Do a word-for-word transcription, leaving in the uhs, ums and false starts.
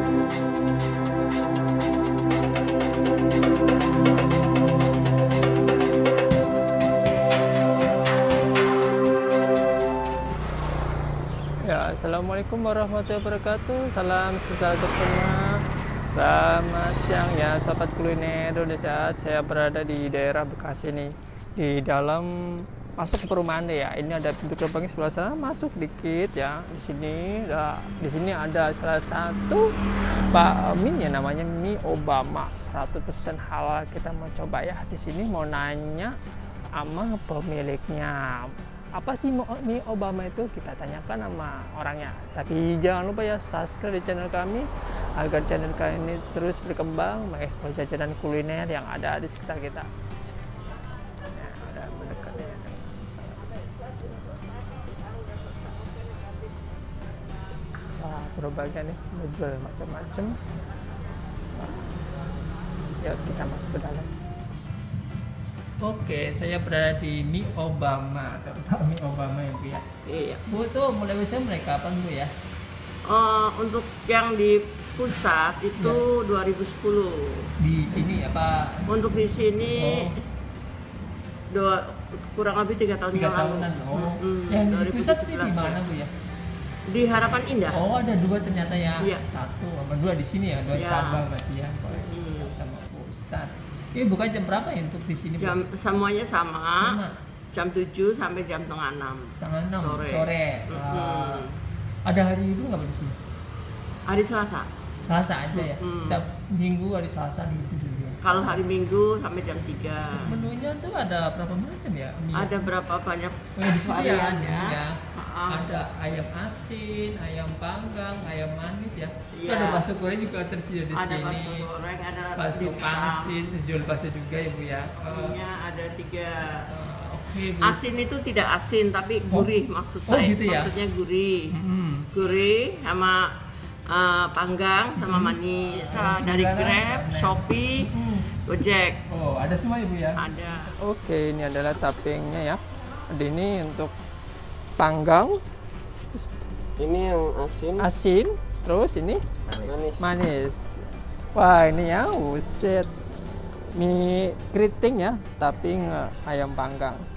Ya, assalamualaikum warahmatullahi wabarakatuh. Salam sejahtera semua. Selamat siang ya, sahabat kuliner Indonesia. Saya berada di daerah Bekasi nih, di dalam masuk ke perumahan deh ya. Ini ada pintu gerbangnya sebelah sana, masuk dikit ya. Di sini, nah, di sini ada salah satu bakmi ya, namanya mie Obama, seratus persen halal. Kita mau coba ya. Di sini mau nanya sama pemiliknya. Apa sih mie Obama itu? Kita tanyakan sama orangnya. Tapi jangan lupa ya, subscribe di channel kami agar channel kami ini terus berkembang, mengeksplor jajanan kuliner yang ada di sekitar kita. Nah, udah mendekat ya. Wah, berbagai nih, menjual macam-macam. Yuk kita masuk ke dalam. Oke, saya berada di mie Obama, tempat mie Obama ya Bu ya. Iya. Bu tuh mulai bisa mulai kapan Bu ya? Uh, untuk yang di pusat itu ya. dua ribu sepuluh. Di sini apa? Untuk di sini oh. dua, kurang lebih tiga tahun tiga yang tahunan. lalu. Oh. Hmm, yang di pusat itu di mana Bu ya? Di Harapan Indah. Oh, ada dua ternyata ya. Iya. Satu sama dua di sini ya, dua ya. Cabang berarti ya. Hmm. Sama pusat. Ini bukan jam berapa ya untuk di sini? Jam Bu? Semuanya sama. sama. Jam tujuh sampai jam setengah enam. Setengah enam sore. sore. Hmm. Uh, ada hari Ibu nggak di sini? Hari Selasa. Selasa aja ya. Hmm. Setiap Minggu hari Selasa gitu dulu ya. Kalau hari Minggu sampai jam tiga. Menunya tuh ada berapa macam ya? Mie? Ada berapa banyak oh, di sini varian ya? ya. Uh. Ada ayam asin, ayam panggang, ayam manis ya. Iya. Ada bakso goreng juga tersedia di ada sini. Ada bakso goreng, ada bakso pangsit, jual bakso juga ya Bu ya. Minyak uh, ada tiga. Uh, Oke, Bu. Asin itu tidak asin tapi gurih, oh. maksud oh, saya. Gitu ya? Maksudnya gurih. Mm-hmm. Gurih sama uh, panggang sama mm-hmm. manis. Uh, dari Grab, Shopee, mm-hmm. Gojek. Oh, ada semua ya Bu ya? Ada. Oke, ini adalah toppingnya ya. Ini untuk panggang. Ini yang asin. Asin, terus ini manis. Manis. Wah, ini ya, uset mie keriting ya, topping uh, ayam panggang.